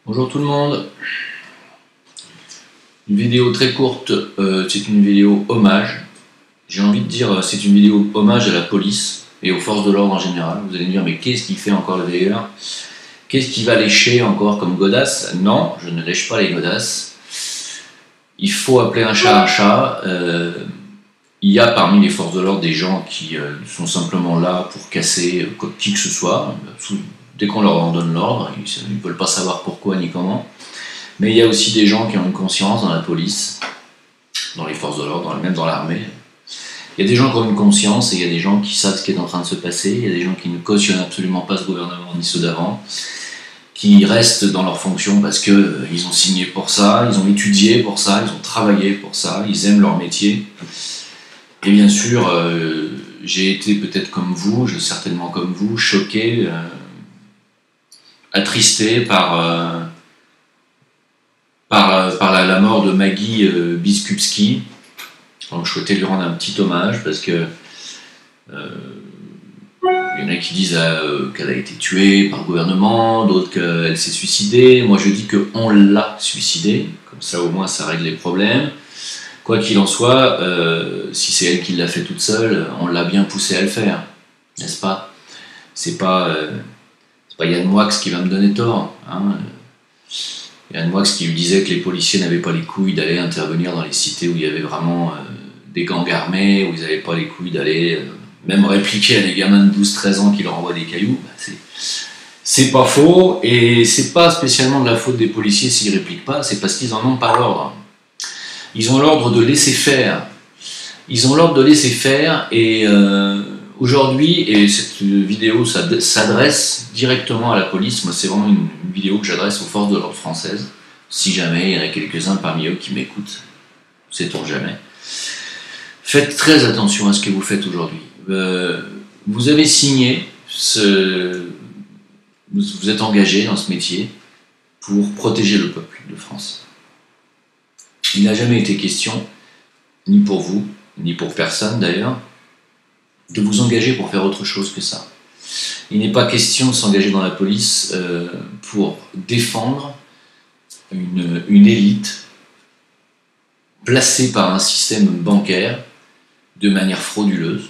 Bonjour tout le monde, une vidéo très courte, c'est une vidéo hommage. J'ai envie de dire, c'est une vidéo hommage à la police et aux forces de l'ordre en général. Vous allez me dire, mais qu'est-ce qu'il fait encore le veilleur? Qu'est-ce qu'il va lécher encore comme godasse? Non, je ne lèche pas les godasses. Il faut appeler un chat un chat. Il y a parmi les forces de l'ordre des gens qui sont simplement là pour casser qui que ce soit. Dès qu'on leur en donne l'ordre, ils ne veulent pas savoir pourquoi ni comment. Mais il y a aussi des gens qui ont une conscience dans la police, dans les forces de l'ordre, même dans l'armée. Il y a des gens qui ont une conscience et il y a des gens qui savent ce qui est en train de se passer. Il y a des gens qui ne cautionnent absolument pas ce gouvernement ni ceux d'avant, qui restent dans leur fonction parce qu'ils ont signé pour ça, ils ont étudié pour ça, ils ont travaillé pour ça, ils aiment leur métier. Et bien sûr, j'ai été peut-être comme vous, certainement comme vous, choqué, attristé par la mort de Maggie Biskupski. Donc je souhaitais lui rendre un petit hommage parce que il y en a qui disent qu'elle a été tuée par le gouvernement, d'autres qu'elle s'est suicidée. Moi je dis qu'on l'a suicidée, comme ça au moins ça règle les problèmes. Quoi qu'il en soit, si c'est elle qui l'a fait toute seule, on l'a bien poussée à le faire, n'est-ce pas? C'est pas Yann Moix qui va me donner tort. Hein. Yann Moix qui lui disait que les policiers n'avaient pas les couilles d'aller intervenir dans les cités où il y avait vraiment des gangs armés, où ils n'avaient pas les couilles d'aller même répliquer à des gamins de 12-13 ans qui leur envoient des cailloux. C'est pas faux, et c'est pas spécialement de la faute des policiers s'ils répliquent pas, c'est parce qu'ils en ont pas l'ordre. Ils ont l'ordre de laisser faire. Ils ont l'ordre de laisser faire, et aujourd'hui, et cette vidéo s'adresse directement à la police. Moi, c'est vraiment une vidéo que j'adresse aux forces de l'ordre françaises. Si jamais il y en a quelques-uns parmi eux qui m'écoutent, sait-on jamais. Faites très attention à ce que vous faites aujourd'hui. Vous avez signé, vous êtes engagé dans ce métier pour protéger le peuple de France. Il n'a jamais été question, ni pour vous, ni pour personne d'ailleurs, de vous engager pour faire autre chose que ça. Il n'est pas question de s'engager dans la police pour défendre une élite placée par un système bancaire de manière frauduleuse,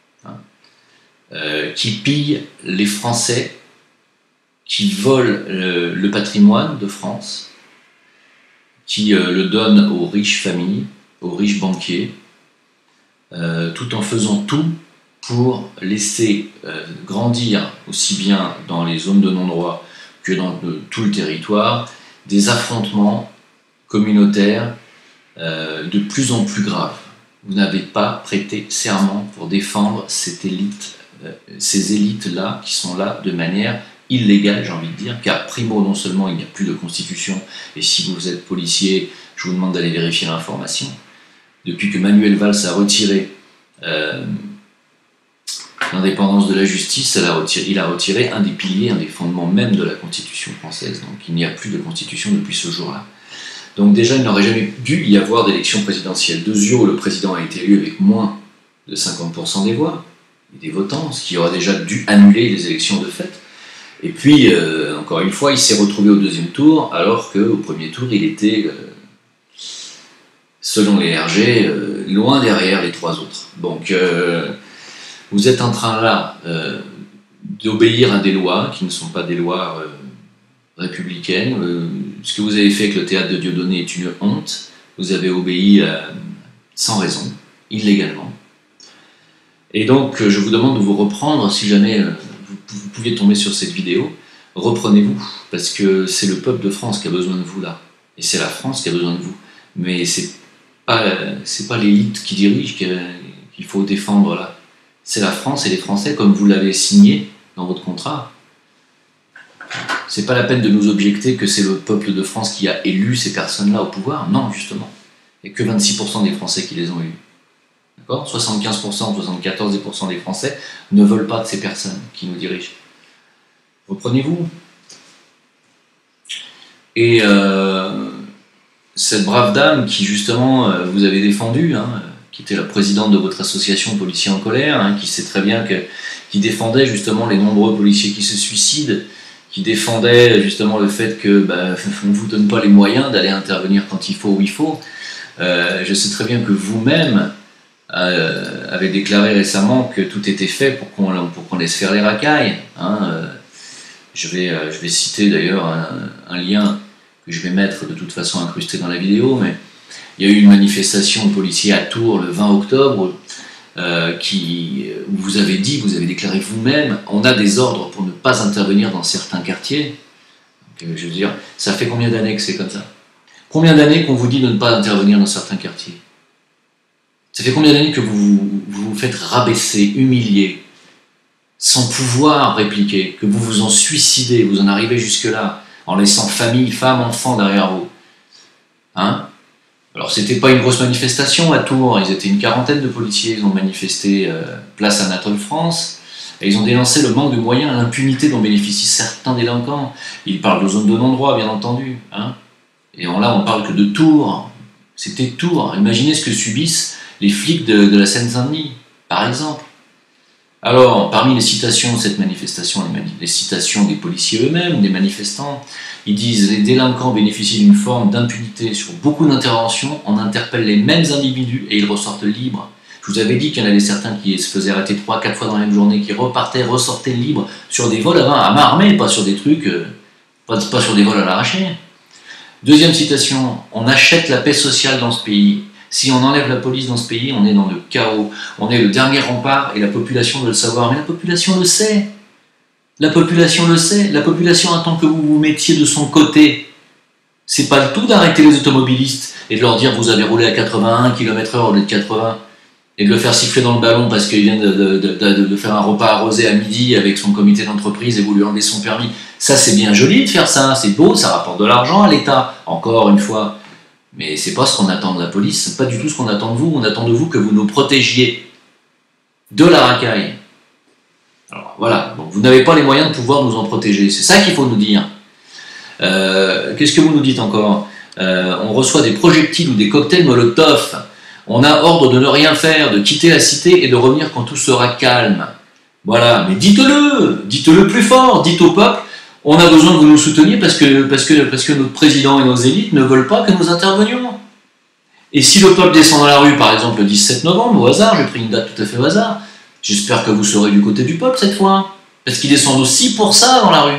qui pille les Français, qui vole le patrimoine de France, qui le donne aux riches familles, aux riches banquiers, tout en faisant tout pour laisser grandir, aussi bien dans les zones de non-droit que dans tout le territoire, des affrontements communautaires de plus en plus graves. Vous n'avez pas prêté serment pour défendre cette élite, ces élites-là qui sont là de manière illégale, j'ai envie de dire, car primo, non seulement il n'y a plus de constitution, et si vous êtes policier, je vous demande d'aller vérifier l'information. Depuis que Manuel Valls a retiré l'indépendance de la justice, il a retiré un des piliers, un des fondements même de la Constitution française. Donc il n'y a plus de Constitution depuis ce jour-là. Donc déjà, il n'aurait jamais dû y avoir d'élection présidentielle. 2 jours où le président a été élu avec moins de 50% des voix et des votants, ce qui aurait déjà dû annuler les élections de fait. Et puis, encore une fois, il s'est retrouvé au 2e tour, alors qu'au 1er tour, il était, selon les RG, loin derrière les 3 autres. Donc, vous êtes en train là d'obéir à des lois qui ne sont pas des lois républicaines. Ce que vous avez fait avec le théâtre de Dieudonné est une honte. Vous avez obéi sans raison, illégalement. Et donc, je vous demande de vous reprendre, si jamais vous pouviez tomber sur cette vidéo, reprenez-vous, parce que c'est le peuple de France qui a besoin de vous là, et c'est la France qui a besoin de vous. Mais c'est pas l'élite qui dirige qu'il faut défendre là. C'est la France et les Français, comme vous l'avez signé dans votre contrat. C'est pas la peine de nous objecter que c'est le peuple de France qui a élu ces personnes-là au pouvoir. Non, justement. Il n'y a que 26% des Français qui les ont élus. D'accord ? 75%, 74% des Français ne veulent pas de ces personnes qui nous dirigent. Reprenez-vous. Et cette brave dame qui, justement, vous avez défendue, qui était la présidente de votre association Policiers en colère, qui sait très bien qui défendait justement les nombreux policiers qui se suicident, qui défendait justement le fait que on ne vous donne pas les moyens d'aller intervenir quand il faut, où il faut. Je sais très bien que vous-même avez déclaré récemment que tout était fait pour qu'on laisse faire les racailles. Je vais citer d'ailleurs un lien que je vais mettre de toute façon incrusté dans la vidéo, mais il y a eu une manifestation de policiers à Tours le 20 octobre où vous avez déclaré vous-même, on a des ordres pour ne pas intervenir dans certains quartiers. Donc, je veux dire, ça fait combien d'années que c'est comme ça? Combien d'années qu'on vous dit de ne pas intervenir dans certains quartiers? Ça fait combien d'années que vous vous faites rabaisser, humilier, sans pouvoir répliquer, que vous vous en suicidez, vous en arrivez jusque-là, en laissant famille, femmes, enfants derrière vous? Alors c'était pas une grosse manifestation à Tours, ils étaient une quarantaine de policiers, ils ont manifesté place Anatole France, et ils ont dénoncé le manque de moyens, l'impunité dont bénéficient certains délinquants. Ils parlent de zones de non-droit, bien entendu. Et là, on parle que de Tours. C'était Tours. Imaginez ce que subissent les flics de la Seine-Saint-Denis, par exemple. Alors, parmi les citations de cette manifestation, les citations des policiers eux-mêmes, des manifestants, ils disent « Les délinquants bénéficient d'une forme d'impunité sur beaucoup d'interventions, on interpelle les mêmes individus et ils ressortent libres. » Je vous avais dit qu'il y en avait certains qui se faisaient arrêter 3-4 fois dans la même journée, qui ressortaient libres sur des vols à main armée, pas sur des trucs, pas sur des vols à l'arraché. Deuxième citation, « On achète la paix sociale dans ce pays. Si on enlève la police dans ce pays, on est dans le chaos. On est le dernier rempart et la population doit le savoir. » Mais la population le sait. La population le sait. La population attend que vous vous mettiez de son côté. C'est pas le tout d'arrêter les automobilistes et de leur dire « Vous avez roulé à 81 km/h au lieu de 80 » et de le faire siffler dans le ballon parce qu'il vient de faire un repas arrosé à midi avec son comité d'entreprise et vous lui enlevez son permis. Ça, c'est bien joli de faire ça, c'est beau, ça rapporte de l'argent à l'État, encore une fois. Mais c'est pas ce qu'on attend de la police, c'est pas du tout ce qu'on attend de vous. On attend de vous que vous nous protégiez de la racaille. Alors voilà, donc vous n'avez pas les moyens de pouvoir nous en protéger, c'est ça qu'il faut nous dire. Qu'est-ce que vous nous dites encore? On reçoit des projectiles ou des cocktails Molotov. On a ordre de ne rien faire, de quitter la cité et de revenir quand tout sera calme. Voilà, mais dites-le plus fort, dites au peuple, on a besoin que vous nous souteniez parce que notre président et nos élites ne veulent pas que nous intervenions. Et si le peuple descend dans la rue, par exemple le 17 novembre, au hasard, j'ai pris une date tout à fait au hasard, j'espère que vous serez du côté du peuple cette fois, parce qu'ils descendent aussi pour ça dans la rue.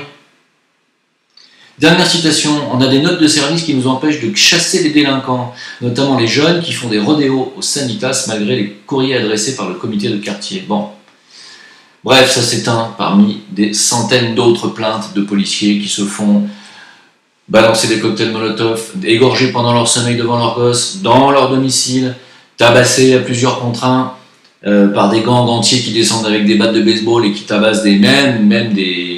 Dernière citation, on a des notes de service qui nous empêchent de chasser les délinquants, notamment les jeunes qui font des rodéos au Sanitas malgré les courriers adressés par le comité de quartier. Bon. Bref, ça c'est un parmi des centaines d'autres plaintes de policiers qui se font balancer des cocktails Molotov, égorger pendant leur sommeil devant leurs gosses, dans leur domicile, tabasser à plusieurs contre un par des gangs entiers qui descendent avec des battes de baseball et qui tabassent même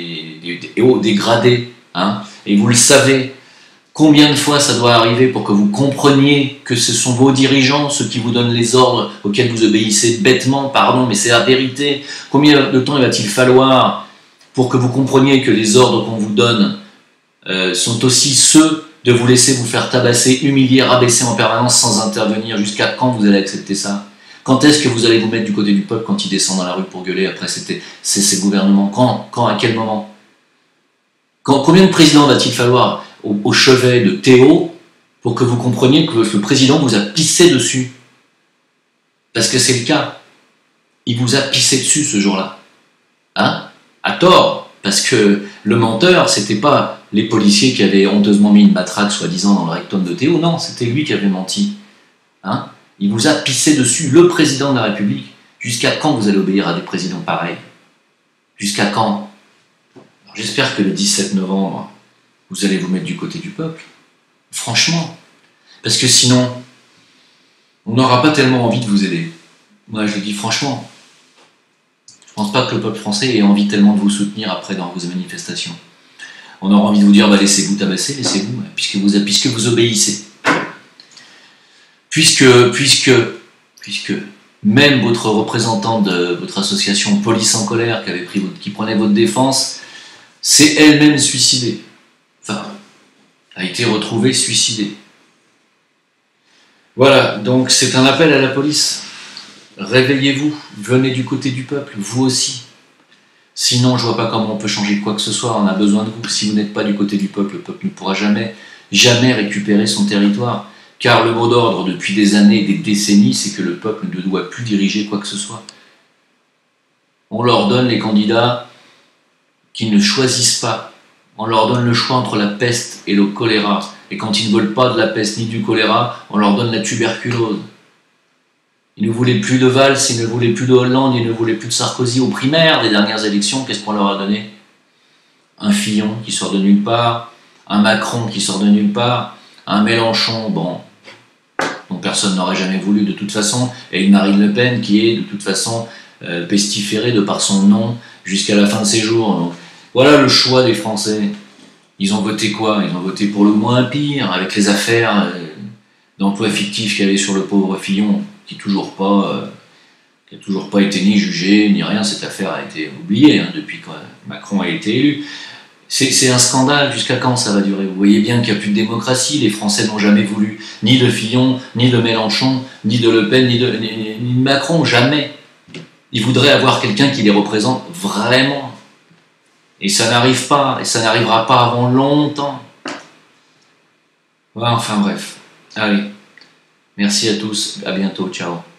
des gradés. Et vous le savez, combien de fois ça doit arriver pour que vous compreniez que ce sont vos dirigeants, ceux qui vous donnent les ordres auxquels vous obéissez bêtement, pardon, mais c'est la vérité. Combien de temps il va-t-il falloir pour que vous compreniez que les ordres qu'on vous donne sont aussi ceux de vous laisser vous faire tabasser, humilier, rabaisser en permanence sans intervenir? Jusqu'à quand vous allez accepter ça? Quand est-ce que vous allez vous mettre du côté du peuple quand il descend dans la rue pour gueuler après ces gouvernements? Quand? À quel moment? Combien de présidents va-t-il falloir au chevet de Théo pour que vous compreniez que le président vous a pissé dessus? Parce que c'est le cas. Il vous a pissé dessus ce jour-là. À tort. Parce que le menteur, c'était pas les policiers qui avaient honteusement mis une matraque soi-disant dans le rectum de Théo. Non, c'était lui qui avait menti. Il vous a pissé dessus, le président de la République. Jusqu'à quand vous allez obéir à des présidents pareils? Jusqu'à quand? J'espère que le 17 novembre, vous allez vous mettre du côté du peuple. Franchement. Parce que sinon, on n'aura pas tellement envie de vous aider. Moi, je le dis franchement. Je ne pense pas que le peuple français ait envie tellement de vous soutenir après dans vos manifestations. On aura envie de vous dire, laissez-vous tabasser, laissez-vous, puisque vous obéissez. Puisque même votre représentant de votre association Police en colère, qui prenait votre défense, s'est elle-même suicidée. Enfin, a été retrouvée suicidée. Voilà, donc c'est un appel à la police. Réveillez-vous, venez du côté du peuple, vous aussi. Sinon, je vois pas comment on peut changer quoi que ce soit. On a besoin de vous. Si vous n'êtes pas du côté du peuple, le peuple ne pourra jamais, jamais récupérer son territoire. Car le mot d'ordre depuis des années et des décennies, c'est que le peuple ne doit plus diriger quoi que ce soit. On leur donne les candidats qui ne choisissent pas. On leur donne le choix entre la peste et le choléra. Et quand ils ne veulent pas de la peste ni du choléra, on leur donne la tuberculose. Ils ne voulaient plus de Valls, ils ne voulaient plus de Hollande, ils ne voulaient plus de Sarkozy aux primaires des dernières élections. Qu'est-ce qu'on leur a donné? Un Fillon qui sort de nulle part, un Macron qui sort de nulle part, un Mélenchon, bon, dont personne n'aurait jamais voulu de toute façon, et une Marine Le Pen qui est de toute façon pestiférée de par son nom jusqu'à la fin de ses jours. Donc, voilà le choix des Français. Ils ont voté quoi? Ils ont voté pour le moins pire, avec les affaires d'emploi fictif qu'il y avait sur le pauvre Fillon, qui n'a toujours pas été ni jugé, ni rien. Cette affaire a été oubliée depuis que Macron a été élu. C'est un scandale. Jusqu'à quand ça va durer? Vous voyez bien qu'il n'y a plus de démocratie. Les Français n'ont jamais voulu ni de Fillon, ni de Mélenchon, ni de Le Pen, ni de Macron. Jamais. Ils voudraient avoir quelqu'un qui les représente vraiment. Et ça n'arrive pas. Et ça n'arrivera pas avant longtemps. Ouais, enfin bref. Allez. Merci à tous. À bientôt. Ciao.